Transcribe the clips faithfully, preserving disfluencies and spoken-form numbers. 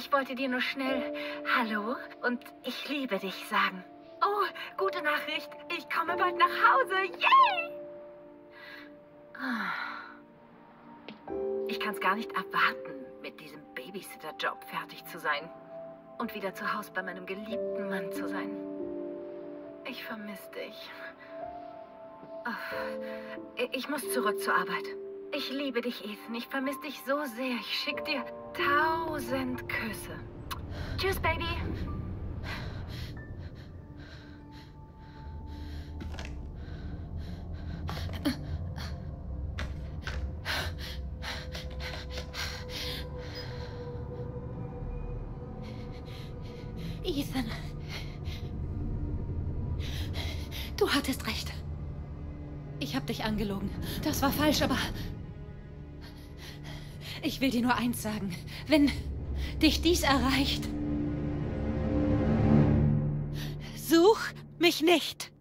Ich wollte dir nur schnell Hallo und ich liebe dich sagen. Oh, gute Nachricht. Ich komme bald nach Hause. Yay! Ich kann es gar nicht erwarten, mit diesem Babysitter-Job fertig zu sein. Und wieder zu Hause bei meinem geliebten Mann zu sein. Ich vermisse dich. Oh, ich muss zurück zur Arbeit. Ich liebe dich, Ethan. Ich vermisse dich so sehr. Ich schicke dir tausend Küsse. Tschüss, Baby. Ethan. Du hattest recht. Ich habe dich angelogen. Das war falsch, aber... Ich will dir nur eins sagen. Wenn dich dies erreicht... Such mich nicht!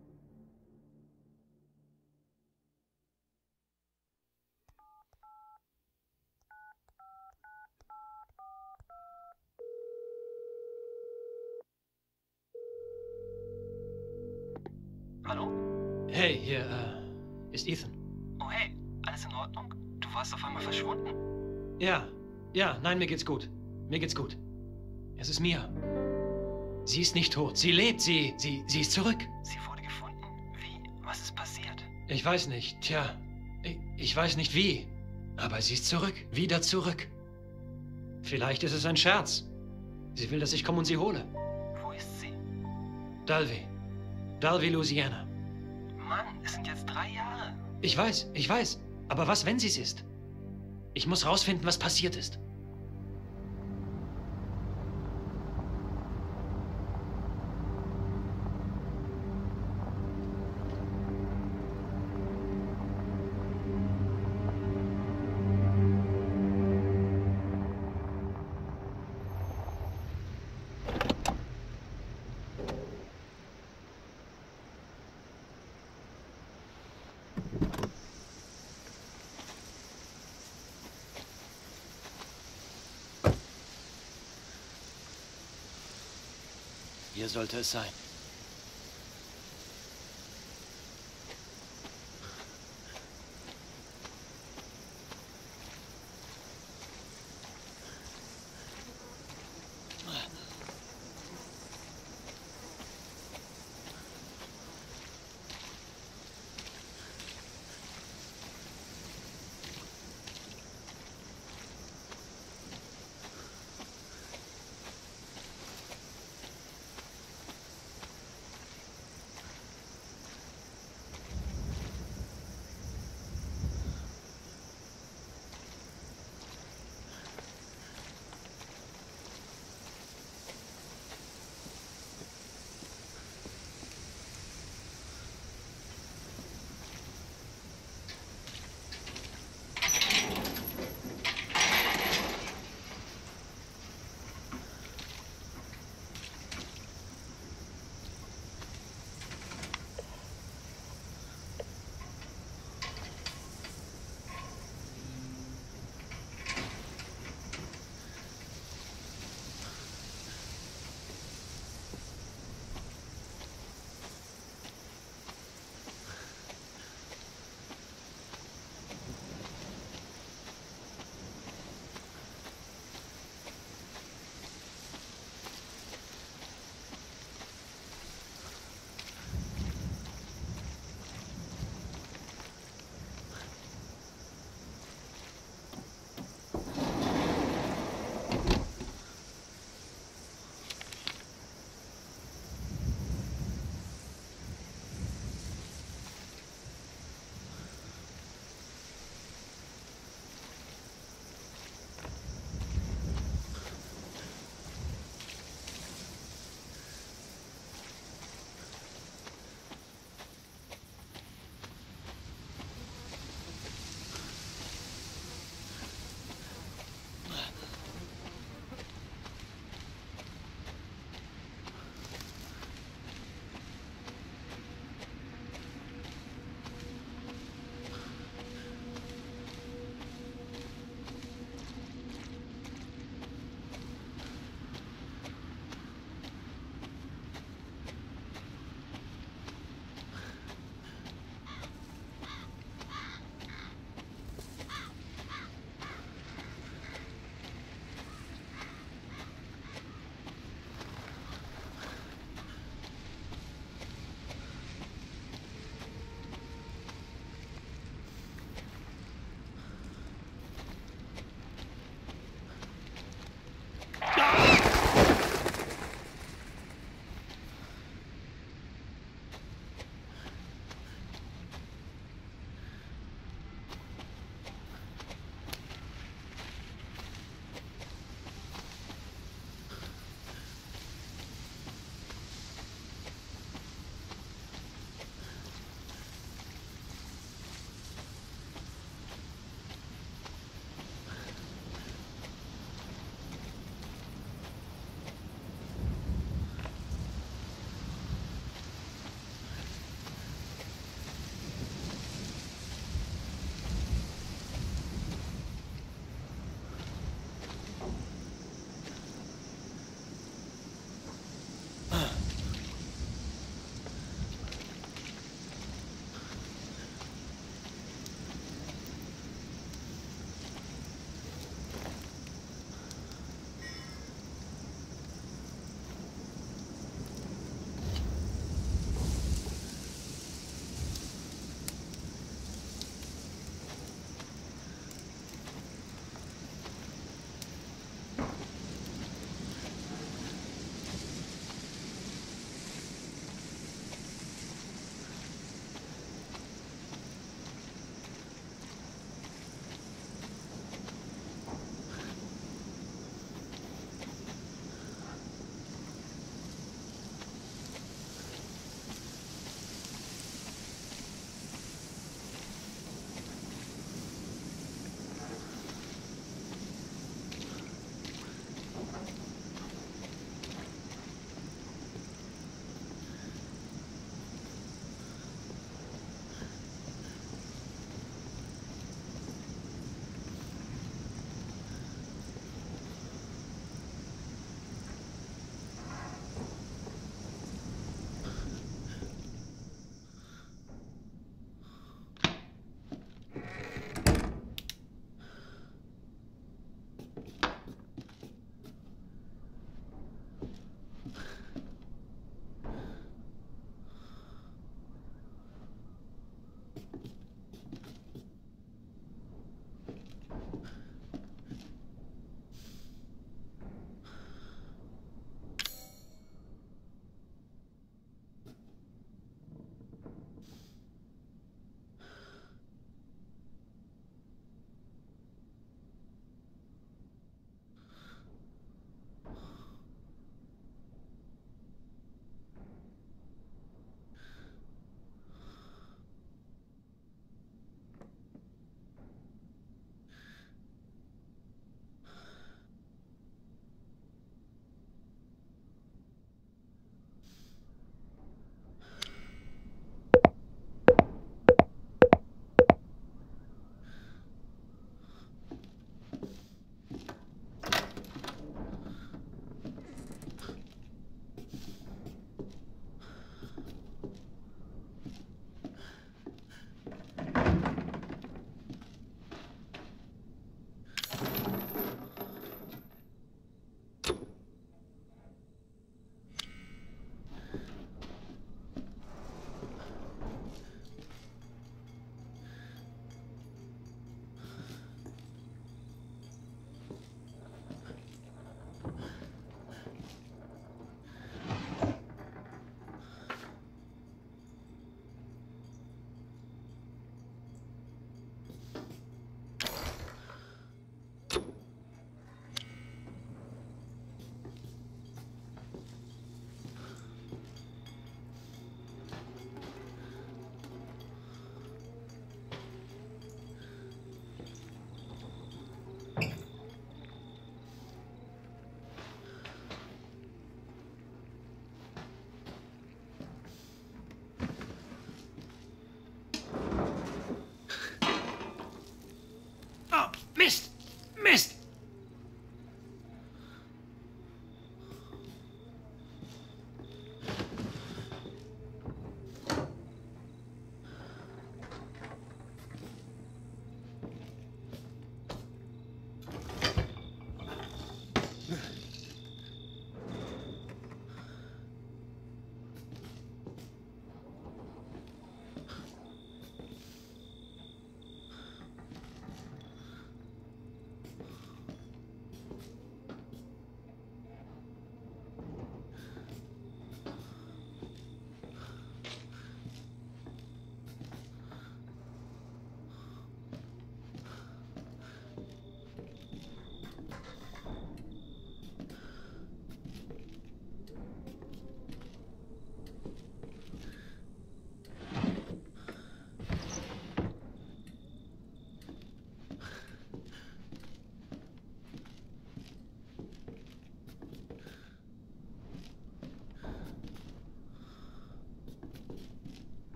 Hallo? Hey, hier, äh, ist Ethan. Oh hey, alles in Ordnung? Du warst auf einmal verschwunden. Ja, ja, nein, mir geht's gut. Mir geht's gut. Es ist Mia. Sie ist nicht tot. Sie lebt. Sie, sie, sie ist zurück. Sie wurde gefunden? Wie? Was ist passiert? Ich weiß nicht. Tja, ich, ich weiß nicht wie. Aber sie ist zurück. Wieder zurück. Vielleicht ist es ein Scherz. Sie will, dass ich komme und sie hole. Wo ist sie? Dalvey. Dalvey, Louisiana. Mann, es sind jetzt drei Jahre. Ich weiß, ich weiß. Aber was, wenn sie es ist? Ich muss rausfinden, was passiert ist. Hier sollte es sein.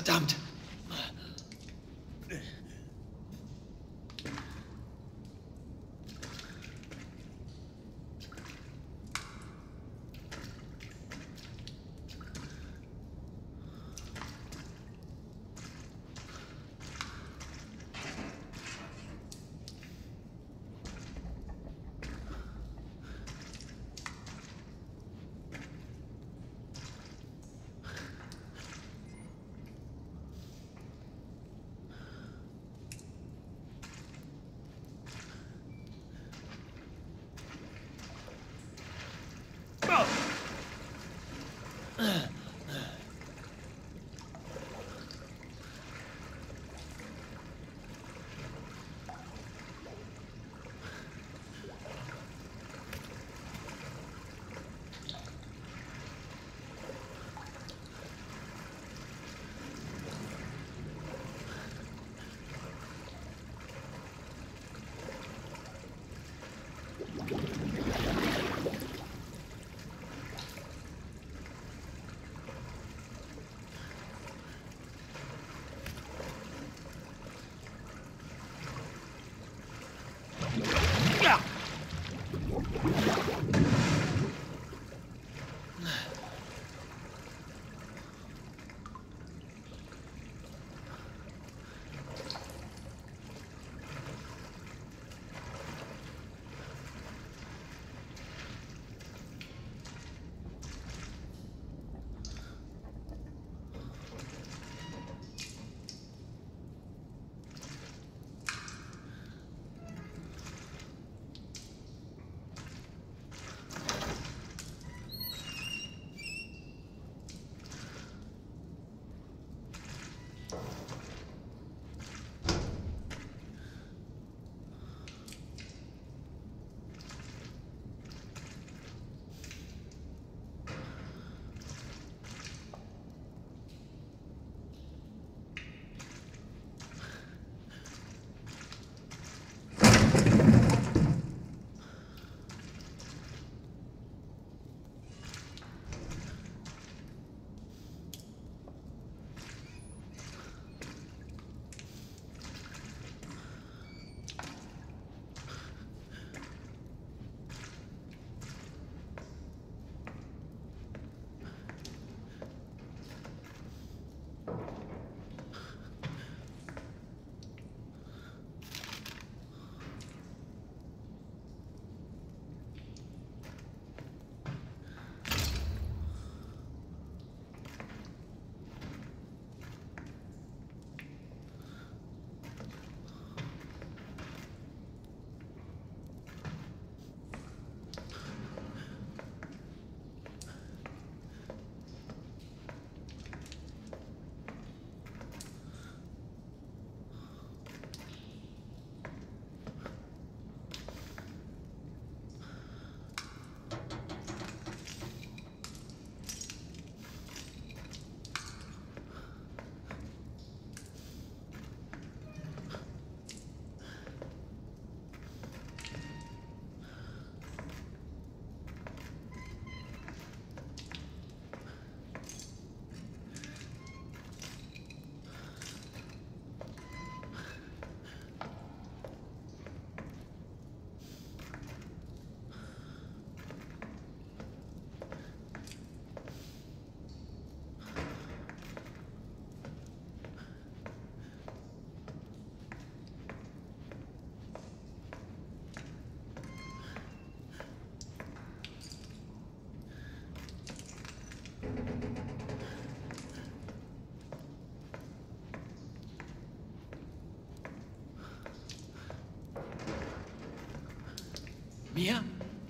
Verdammt! Mia?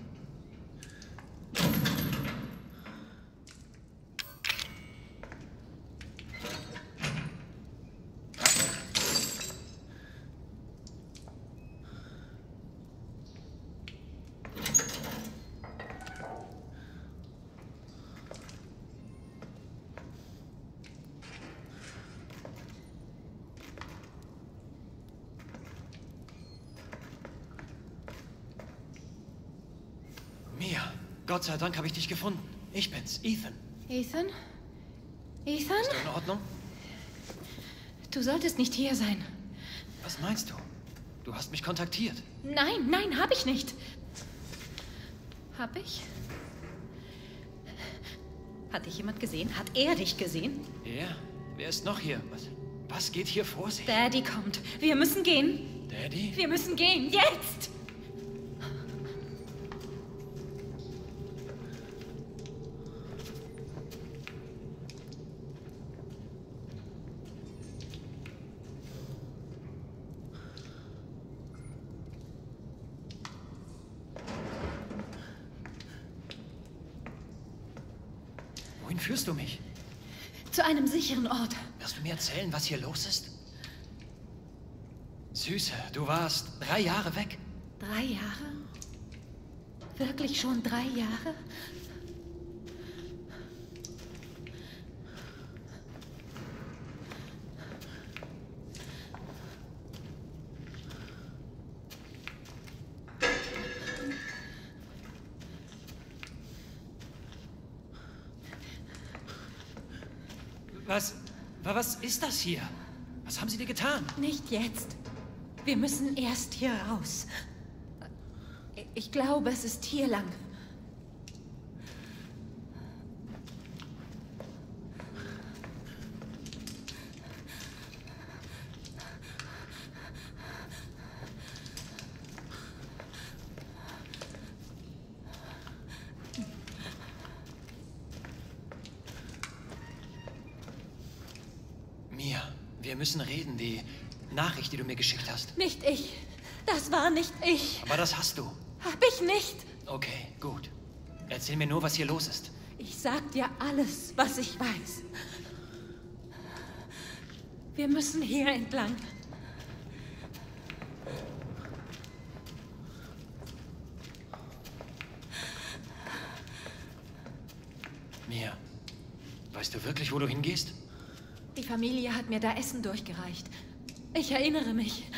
Mia, Gott sei Dank habe ich dich gefunden. Ich bin's, Ethan. Ethan? Ethan? Ist in Ordnung? Du solltest nicht hier sein. Was meinst du? Du hast mich kontaktiert. Nein, nein, hab ich nicht. Hab ich? Hat dich jemand gesehen? Hat er dich gesehen? Er? Wer ist noch hier? Was, was geht hier vor sich? Daddy kommt. Wir müssen gehen. Daddy? Wir müssen gehen. Jetzt! Wohin führst du mich? Zu einem sicheren Ort. Wirst du mir erzählen, was hier los ist? Süße, du warst drei Jahre weg. Drei Jahre? Wirklich schon drei Jahre? Was, was ist das hier? Was haben sie dir getan? Nicht jetzt. Wir müssen erst hier raus. Ich glaube, es ist hier lang. Mia, wir müssen reden. Die Nachricht, die du mir geschickt hast. Nicht ich. Das war nicht ich. Aber das hast du. Hab ich nicht. Okay, gut. Erzähl mir nur, was hier los ist. Ich sag dir alles, was ich weiß. Wir müssen hier entlang. Mia, weißt du wirklich, wo du hingehst? Die Familie hat mir da Essen durchgereicht. Ich erinnere mich.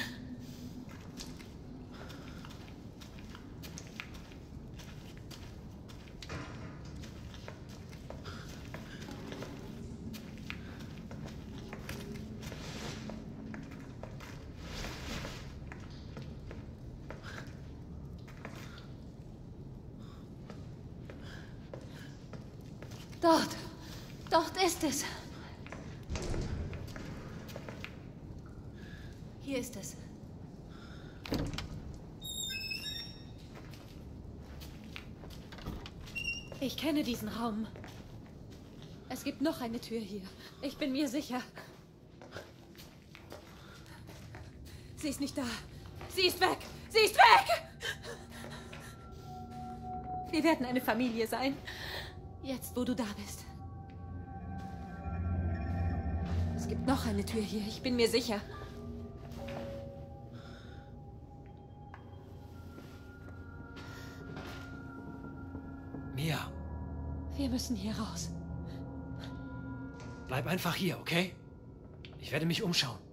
Dort. Dort ist es. Hier ist es. Ich kenne diesen Raum. Es gibt noch eine Tür hier. Ich bin mir sicher. Sie ist nicht da. Sie ist weg. Sie ist weg! Wir werden eine Familie sein. Jetzt, wo du da bist. Es gibt noch eine Tür hier. Ich bin mir sicher. Mia. Wir müssen hier raus. Bleib einfach hier, okay? Ich werde mich umschauen.